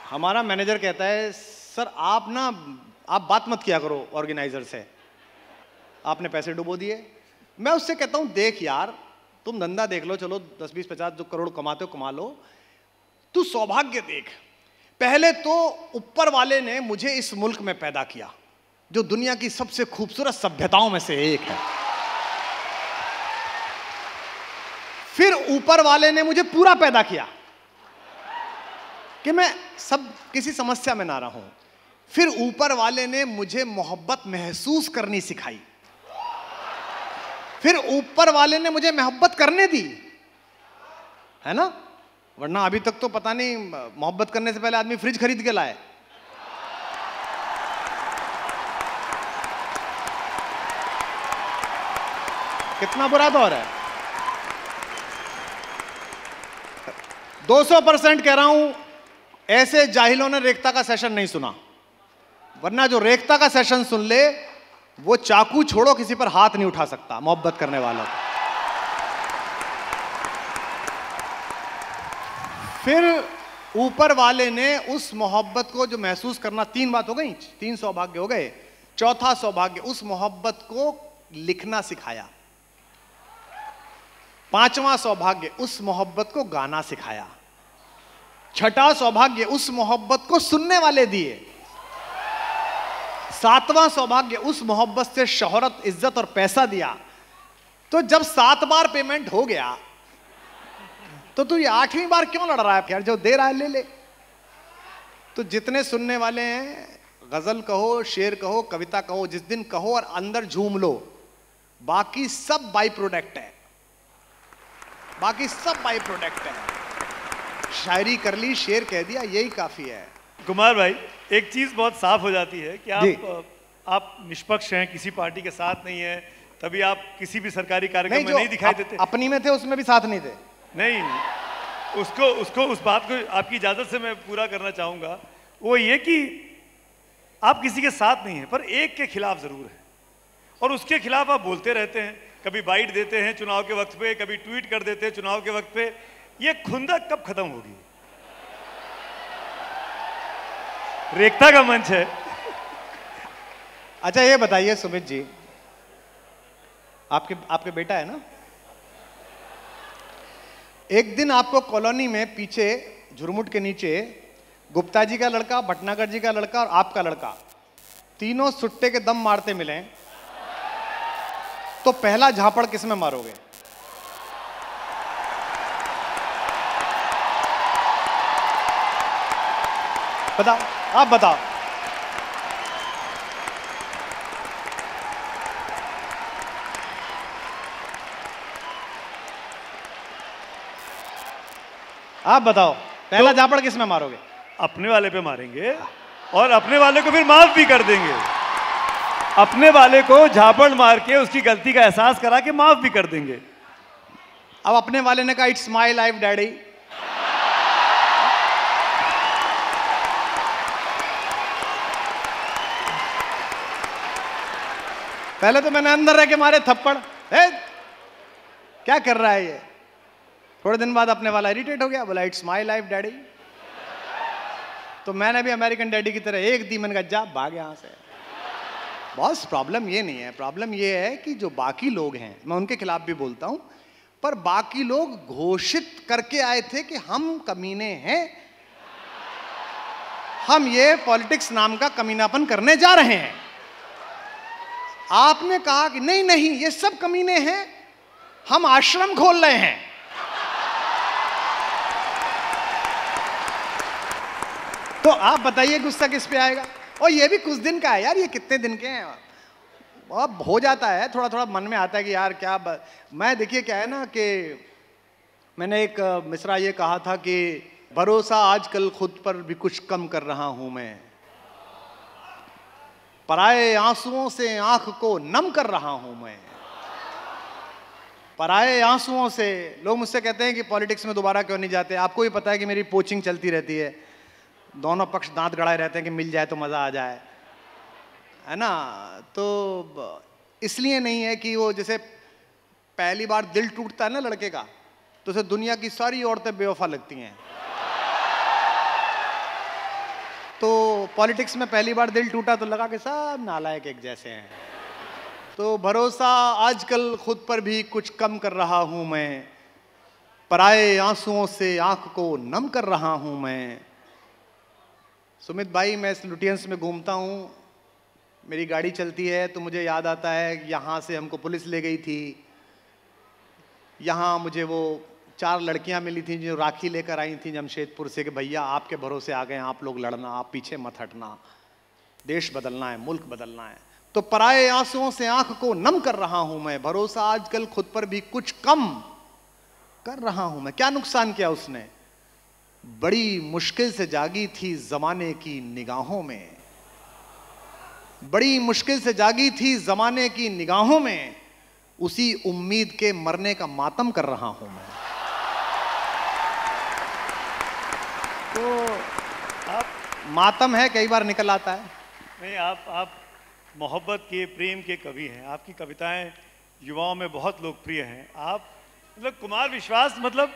हमारा मैनेजर कहता है सर आप बात मत किया करो ऑर्गेनाइजर से, आपने पैसे डुबो दिए। मैं उससे कहता हूं देख यार, तुम धंधा देख लो, चलो 10 20 50 जो करोड़ कमाते हो कमा लो, तू सौभाग्य देख। पहले तो ऊपर वाले ने मुझे इस मुल्क में पैदा किया जो दुनिया की सबसे खूबसूरत सभ्यताओं में से एक है। फिर ऊपर वाले ने मुझे पूरा पैदा किया कि मैं सब किसी समस्या में ना रहूं। फिर ऊपर वाले ने मुझे मोहब्बत महसूस करनी सिखाई। फिर ऊपर वाले ने मुझे मोहब्बत करने दी, है ना? वरना अभी तक तो पता नहीं, मोहब्बत करने से पहले आदमी फ्रिज खरीद के लाए। कितना बुरा दौर है। 200% कह रहा हूं, ऐसे जाहिलों ने रेखता का सेशन नहीं सुना, वरना जो रेखता का सेशन सुन ले वो चाकू छोड़ो किसी पर हाथ नहीं उठा सकता मोहब्बत करने वालों को। फिर ऊपर वाले ने उस मोहब्बत को जो महसूस करना, 3 बात हो गई, 3 सौभाग्य हो गए। चौथा सौभाग्य, उस मोहब्बत को लिखना सिखाया। 5वां सौभाग्य, उस मोहब्बत को गाना सिखाया। 6ठा सौभाग्य, उस मोहब्बत को सुनने वाले दिए। 7वां सौभाग्य, उस मोहब्बत से शोहरत, इज्जत और पैसा दिया। तो जब 7 बार पेमेंट हो गया तो तू ये 8वीं बार क्यों लड़ रहा है? यार जो दे रहा है ले ले। तो जितने सुनने वाले हैं, गजल कहो, शेर कहो, कविता कहो, जिस दिन कहो और अंदर झूम लो, बाकी सब बाई प्रोडक्ट है, बाकी सब बाई प्रोडक्ट है। शायरी कर ली, शेर कह दिया, यही काफी है। कुमार भाई, एक चीज बहुत साफ हो जाती है कि आप निष्पक्ष हैं, किसी पार्टी के साथ नहीं है, तभी आप किसी भी सरकारी कार्यक्रम में नहीं दिखाई देते। अपनी में थे उसमें भी साथ नहीं थे। नहीं, उसको उस बात को आपकी इजाजत से मैं पूरा करना चाहूंगा। वो ये कि आप किसी के साथ नहीं हैं, पर एक के खिलाफ जरूर है, और उसके खिलाफ आप बोलते रहते हैं। कभी बाइट देते हैं चुनाव के वक्त पे, कभी ट्वीट कर देते हैं चुनाव के वक्त पे। ये खुंदक कब खत्म होगी? रेखता का मंच है। अच्छा ये बताइए सुमित जी, आपके बेटा है ना, एक दिन आपको कॉलोनी में पीछे झुरमुट के नीचे गुप्ता जी का लड़का, भटनागर जी का लड़का और आपका लड़का, तीनों सुट्टे के दम मारते मिले, तो पहला झापड़ किस में मारोगे? बताओ, आप बताओ। आप बताओ, पहला झापड़ किस में मारोगे? अपने वाले पे मारेंगे, और अपने वाले को फिर माफ भी कर देंगे। अपने वाले को झापड़ मार के उसकी गलती का एहसास करा के माफ भी कर देंगे। अब अपने वाले ने कहा इट्स माय लाइफ डैडी, पहले तो मैंने अंदर रह के मारे थप्पड़, क्या कर रहा है ये? थोड़े दिन बाद अपने वाला इरिटेट हो गया, बोला इट्स माय लाइफ डैडी। तो मैंने भी अमेरिकन डैडी की तरह एक दी, मैंने कहा जा भाग यहां से। बॉस प्रॉब्लम ये नहीं है, प्रॉब्लम ये है कि जो बाकी लोग हैं, मैं उनके खिलाफ भी बोलता हूं, पर बाकी लोग घोषित करके आए थे कि हम कमीने हैं, हम ये पॉलिटिक्स नाम का कमीनापन करने जा रहे हैं। आपने कहा कि नहीं नहीं ये सब कमीने हैं, हम आश्रम खोल रहे हैं। तो आप बताइए गुस्सा किस पे आएगा? और ये भी कुछ दिन का है यार, ये कितने दिन के हैं, अब हो जाता है, थोड़ा थोड़ा मन में आता है कि यार क्या मैं देखिए क्या है ना कि मैंने एक मिसरा ये कहा था कि भरोसा आजकल खुद पर भी कुछ कम कर रहा हूं मैं, पराये आंसुओं से आंख को नम कर रहा हूं मैं। पराये आंसुओं से, लोग मुझसे कहते हैं कि पॉलिटिक्स में दोबारा क्यों नहीं जाते। आपको भी पता है कि मेरी पोचिंग चलती रहती है, दोनों पक्ष दांत गड़ाए रहते हैं कि मिल जाए तो मजा आ जाए, है ना। तो इसलिए नहीं है कि वो जैसे पहली बार दिल टूटता है ना लड़के का, तो उसे दुनिया की सारी औरतें बेवफा लगती हैं। तो पॉलिटिक्स में पहली बार दिल टूटा तो लगा कि सब नालायक एक जैसे हैं। तो भरोसा आजकल खुद पर भी कुछ कम कर रहा हूं मैं, पराए आंसुओं से आंख को नम कर रहा हूं मैं। सुमित भाई, मैं इस लुटियंस में घूमता हूं, मेरी गाड़ी चलती है तो मुझे याद आता है यहाँ से हमको पुलिस ले गई थी, यहाँ मुझे वो 4 लड़कियां मिली थी जो राखी लेकर आई थी जमशेदपुर से कि भैया आपके भरोसे आ गए, आप लोग लड़ना, आप पीछे मत हटना, देश बदलना है, मुल्क बदलना है। तो पराए आंसुओं से आंख को नम कर रहा हूं मैं, भरोसा आजकल खुद पर भी कुछ कम कर रहा हूं मैं। क्या नुकसान किया उसने? बड़ी मुश्किल से जागी थी जमाने की निगाहों में, बड़ी मुश्किल से जागी थी जमाने की निगाहों में, उसी उम्मीद के मरने का मातम कर रहा हूं मैं। तो आप मातम है, कई बार निकल आता है। नहीं, आप मोहब्बत के, प्रेम के कवि हैं, आपकी कविताएं युवाओं में बहुत लोकप्रिय हैं। आप मतलब कुमार विश्वास मतलब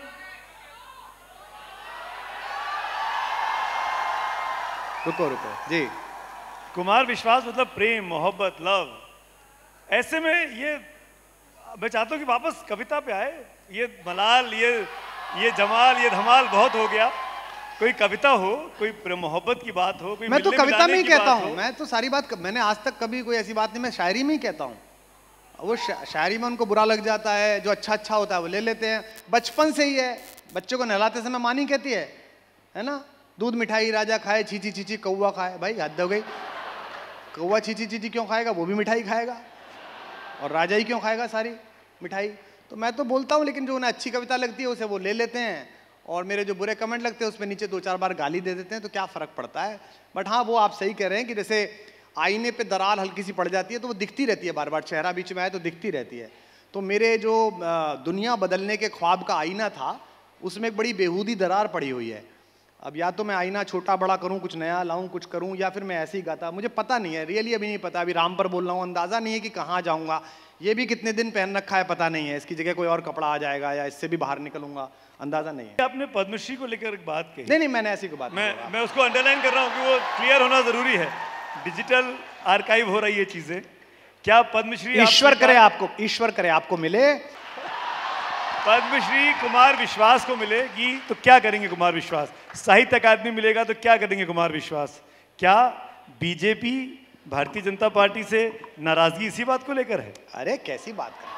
रुको जी, कुमार विश्वास मतलब प्रेम, मोहब्बत, लव। ऐसे में ये मैं चाहता हूं कि वापस कविता पे आए। ये मलाल, ये जमाल, ये धमाल बहुत हो गया। कोई कविता हो, कोई मोहब्बत की बात हो, कोई मैं तो कविता में ही कहता हूँ, हो। मैं तो सारी बात, मैंने आज तक कभी कोई ऐसी बात नहीं, मैं शायरी में ही कहता हूँ। वो शायरी में उनको बुरा लग जाता है, जो अच्छा अच्छा होता है वो ले लेते हैं। बचपन से ही है, बच्चों को नहलाते समय माँ नहीं कहती है ना, दूध मिठाई राजा खाए, छीची छीची कौवा खाए। भाई हद हो गई, कौवा छीची छीची क्यों खाएगा? वो भी मिठाई खाएगा, और राजा ही क्यों खाएगा सारी मिठाई? तो मैं तो बोलता हूँ, लेकिन जो उन्हें अच्छी कविता लगती है उसे वो ले लेते हैं, और मेरे जो बुरे कमेंट लगते हैं उसमें नीचे 2-4 बार गाली दे देते हैं, तो क्या फ़र्क पड़ता है। बट हाँ, वो आप सही कह रहे हैं कि जैसे आईने पे दरार हल्की सी पड़ जाती है तो वो दिखती रहती है, बार बार चेहरा बीच में आए तो दिखती रहती है। तो मेरे जो दुनिया बदलने के ख्वाब का आईना था, उसमें एक बड़ी बेहूदी दरार पड़ी हुई है। अब या तो मैं आईना छोटा बड़ा करूं, कुछ नया लाऊं, कुछ करूं, या फिर मैं ऐसे ही गाता, मुझे पता नहीं है, रियली अभी नहीं पता। अभी राम पर बोल रहा हूँ, अंदाज़ा नहीं है कि कहाँ जाऊँगा, ये भी कितने दिन पहन रखा है पता नहीं है, इसकी जगह कोई और कपड़ा आ जाएगा या इससे भी बाहर निकलूंगा, अंदाज़ा नहीं है। आपने पद्मश्री को लेकर एक बात कही। नहीं, मैंने ऐसी कोई बात मैं उसको अंडरलाइन कर रहा हूँ कि वो क्लियर होना जरूरी है। डिजिटल आर्काइव हो रही है चीजें। क्या पद्मश्री, ईश्वर करे आपको मिले, पद्मश्री कुमार विश्वास को मिलेगी तो क्या करेंगे कुमार विश्वास? साहित्य अकादमी मिलेगा तो क्या करेंगे कुमार विश्वास? क्या बीजेपी, भारतीय जनता पार्टी से नाराजगी इसी बात को लेकर है? अरे कैसी बात कर,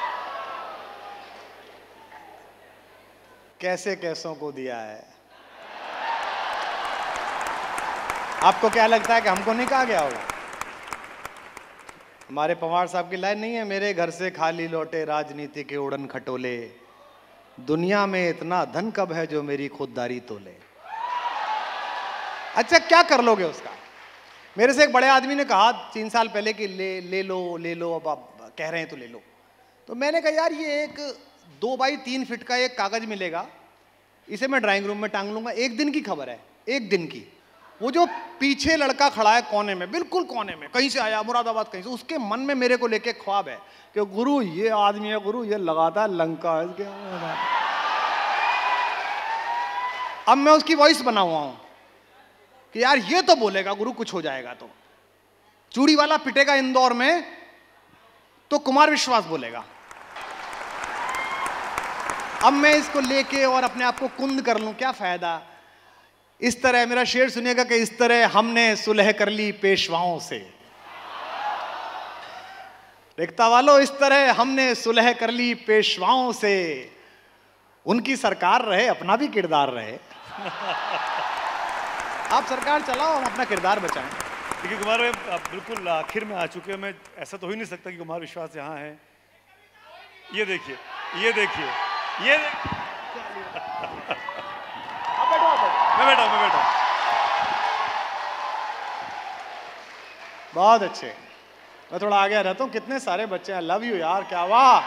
कैसे कैसों को दिया है। आपको क्या लगता है कि हमको नहीं कहा गया होगा? हमारे पवार साहब की लाइन नहीं है, मेरे घर से खाली लौटे राजनीति के उड़न खटोले, दुनिया में इतना धन कब है जो मेरी खुददारी तोले। अच्छा, क्या कर लोगे उसका? मेरे से एक बड़े आदमी ने कहा 3 साल पहले कि ले लो, अब आप कह रहे हैं तो ले लो। तो मैंने कहा यार, ये एक 2 बाई 3 फीट का एक कागज मिलेगा, इसे मैं ड्राइंग रूम में टांग लूंगा। एक दिन की खबर है, एक दिन की। वो जो पीछे लड़का खड़ा है कोने में, बिल्कुल कोने में, कहीं से आया, मुरादाबाद कहीं से, उसके मन में मेरे को लेके ख्वाब है कि गुरु ये आदमी है, गुरु ये लगाता है लंका है इसके। अब मैं उसकी वॉइस बना हुआ हूं कि यार ये तो बोलेगा गुरु कुछ हो जाएगा, तो चूड़ी वाला पिटेगा इंदौर में तो कुमार विश्वास बोलेगा। अब मैं इसको लेके और अपने आप को कुंद कर लूं, क्या फायदा। इस तरह मेरा शेर सुनिएगा कि इस तरह हमने सुलह कर ली पेशवाओं से, रेखता वालों, इस तरह हमने सुलह कर ली पेशवाओं से, उनकी सरकार रहे, अपना भी किरदार रहे। आप सरकार चलाओ, हम अपना किरदार बचाएं। देखिए कुमार भाई, आप बिल्कुल आखिर में आ चुके हैं। मैं ऐसा तो हो ही नहीं सकता कि कुमार विश्वास यहाँ है। ये देखिए, ये देखिए, ये मैं बैठा हूं। बहुत अच्छे, मैं थोड़ा आगे रहता हूँ। कितने सारे बच्चे हैं, लव यू यार, क्या वाह।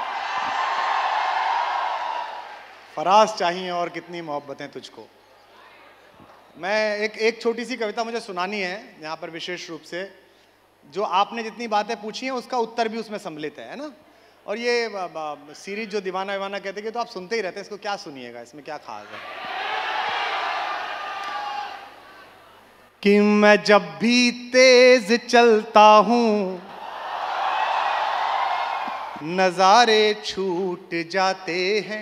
फराज चाहिए और कितनी मोहब्बतें तुझको। मैं एक छोटी सी कविता मुझे सुनानी है यहाँ पर, विशेष रूप से जो आपने जितनी बातें पूछी हैं उसका उत्तर भी उसमें सम्मिलित है ना। और ये सीरीज जो दीवाना विवाना कहते हैं, तो आप सुनते ही रहते हैं, इसको क्या सुनिएगा, इसमें क्या खास है। कि मैं जब भी तेज चलता हूं नजारे छूट जाते हैं,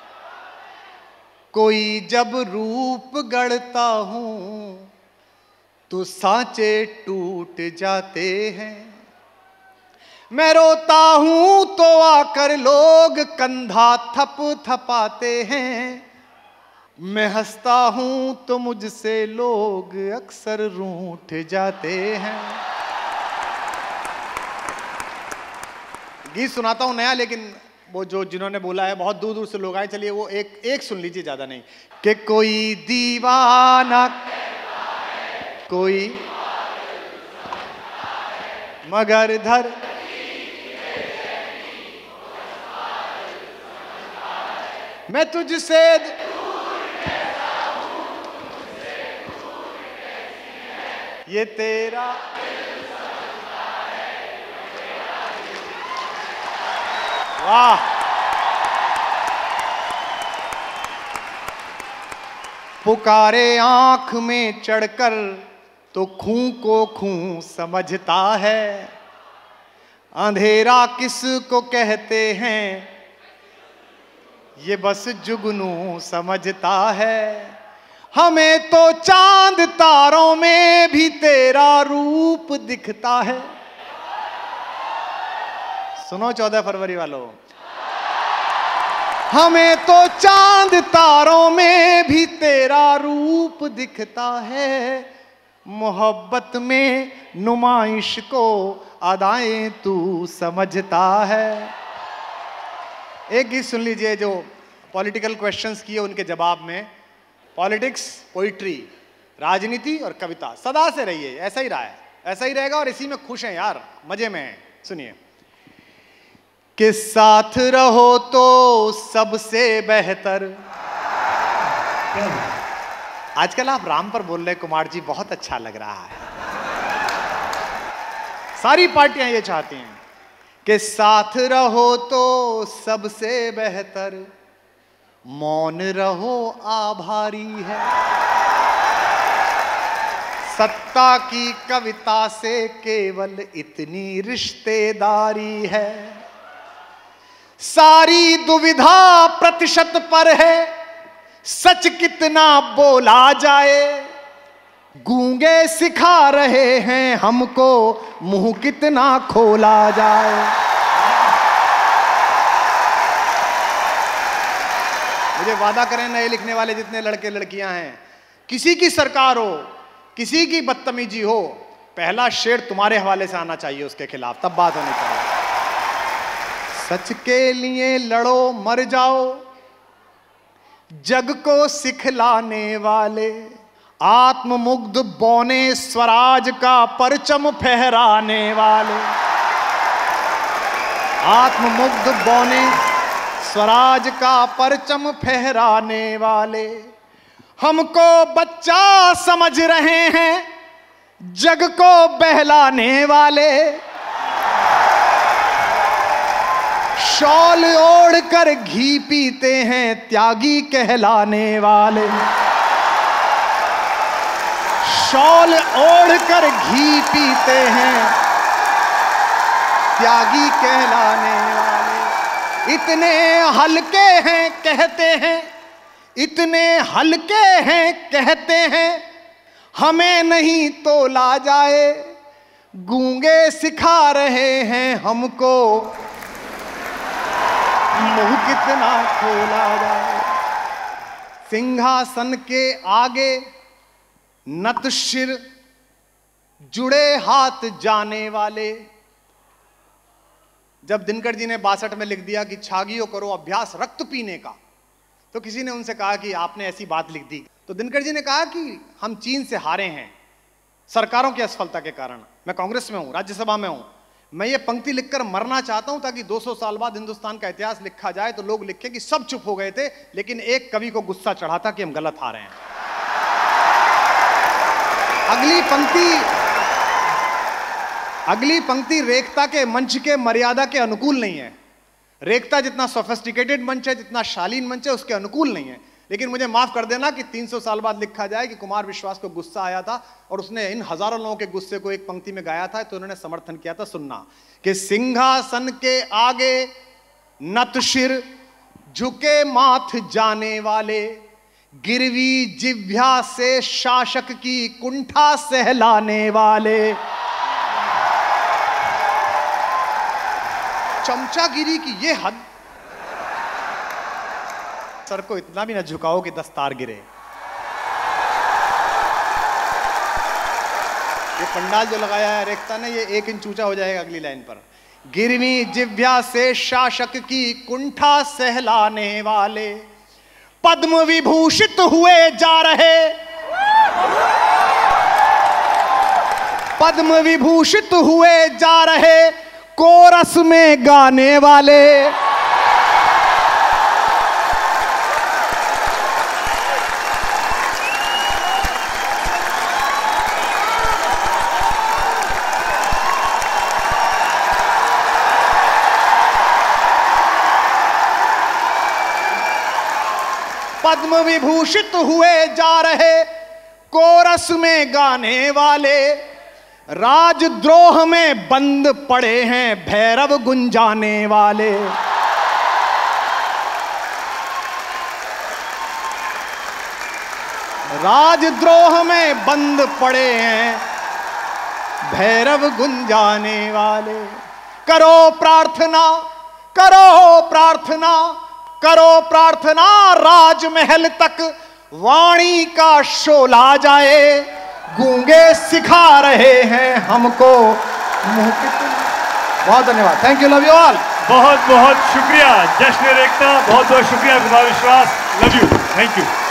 कोई जब रूप गढ़ता हूं तो सांचे टूट जाते हैं। मैं रोता हूं तो आकर लोग कंधा थप थपाते हैं, मैं हंसता हूं तो मुझसे लोग अक्सर रूठ जाते हैं। गीत सुनाता हूं नया, लेकिन वो जो जिन्होंने बोला है बहुत दूर दूर से लोग आए, चलिए वो एक सुन लीजिए, ज्यादा नहीं। कि कोई दीवाना कोई मगर धर मैं तुझसे ये तेरा वाह। पुकारे आंख में चढ़कर तो खूं को खूं समझता है, अंधेरा किस को कहते हैं ये बस जुगनू समझता है। हमें तो चांद तारों में भी तेरा रूप दिखता है। सुनो 14 फरवरी वालों, हमें तो चांद तारों में भी तेरा रूप दिखता है। मोहब्बत में नुमाइश को अदाएं तू समझता है। एक गीत सुन लीजिए जो पॉलिटिकल क्वेश्चंस किए उनके जवाब में। पॉलिटिक्स, पोइट्री, राजनीति और कविता सदा से रही है, ऐसा ही रहा है, ऐसा ही रहेगा और इसी में खुश हैं यार, मजे में हैं। सुनिए। कि साथ रहो तो सबसे बेहतर। आजकल आप राम पर बोल रहे कुमार जी, बहुत अच्छा लग रहा है। सारी पार्टियां ये चाहती हैं कि साथ रहो तो सबसे बेहतर, मौन रहो आभारी है। सत्ता की कविता से केवल इतनी रिश्तेदारी है। सारी दुविधा प्रतिशत पर है, सच कितना बोला जाए। गूंगे सिखा रहे हैं हमको, मुंह कितना खोला जाए। मुझे वादा करें नए लिखने वाले जितने लड़के लड़कियां हैं, किसी की सरकार हो, किसी की बदतमीजी हो, पहला शेर तुम्हारे हवाले से आना चाहिए उसके खिलाफ, तब बात होनी चाहिए। सच के लिए लड़ो मर जाओ, जग को सिखलाने वाले। आत्ममुग्ध बौने स्वराज का परचम फहराने वाले। आत्ममुग्ध बौने स्वराज का परचम फहराने वाले। हमको बच्चा समझ रहे हैं, जग को बहलाने वाले। शॉल ओढ़ कर घी पीते हैं, त्यागी कहलाने वाले। शॉल ओढ़ कर घी पीते हैं, त्यागी कहलाने वाले। इतने हल्के हैं कहते हैं, इतने हल्के हैं कहते हैं, हमें नहीं तोला जाए। गूंगे सिखा रहे हैं हमको, मुंह कितना खोला जाए। सिंहासन के आगे नत शिर, जुड़े हाथ जाने वाले। जब दिनकर जी ने 62 में लिख दिया कि छागियो करो अभ्यास रक्त पीने का, तो किसी ने उनसे कहा कि आपने ऐसी बात लिख दी। तो दिनकर जी ने कहा कि हम चीन से हारे हैं सरकारों की असफलता के कारण। मैं कांग्रेस में हूं, राज्यसभा में हूं, मैं ये पंक्ति लिखकर मरना चाहता हूं ताकि 200 साल बाद हिंदुस्तान का इतिहास लिखा जाए तो लोग लिखे कि सब चुप हो गए थे, लेकिन एक कवि को गुस्सा चढ़ा था कि हम गलत हारे हैं। अगली पंक्ति रेखता के मंच के मर्यादा के अनुकूल नहीं है। रेखता जितना सोफिस्टिकेटेड मंच है, जितना शालीन मंच है, उसके अनुकूल नहीं है। लेकिन मुझे माफ कर देना कि 300 साल बाद लिखा जाए कि कुमार विश्वास को गुस्सा आया था और उसने इन हजारों लोगों के गुस्से को एक पंक्ति में गाया था, तो उन्होंने समर्थन किया था। सुनना कि सिंहासन के आगे नत शिर झुके माथ जाने वाले, गिरवी जिह्वा से शासक की कुंठा सहलाने वाले। चमचागिरी की ये हद, सर को इतना भी ना झुकाओ कि दस्तार गिरे। ये पंडाल जो लगाया है रेखता ने, ये 1 इंच ऊंचा हो जाएगा अगली लाइन पर। गिरवी जिह्वा से शासक की कुंठा सहलाने वाले, पद्म विभूषित हुए जा रहे, पद्म विभूषित हुए जा रहे कोरस में गाने वाले। पद्म विभूषित हुए जा रहे कोरस में गाने वाले, राजद्रोह में बंद पड़े हैं भैरव गुंजाने वाले। राजद्रोह में बंद पड़े हैं भैरव गुंजाने वाले। करो प्रार्थना, करो प्रार्थना, करो प्रार्थना, राजमहल तक वाणी का शोला जाए, गूंगे सिखा रहे हैं हमको मुंह की। बहुत धन्यवाद, thank you, love you all. बहुत बहुत शुक्रिया जश्न-ए-रेख़ता, बहुत बहुत शुक्रिया कुमार विश्वास, लव यू, थैंक यू।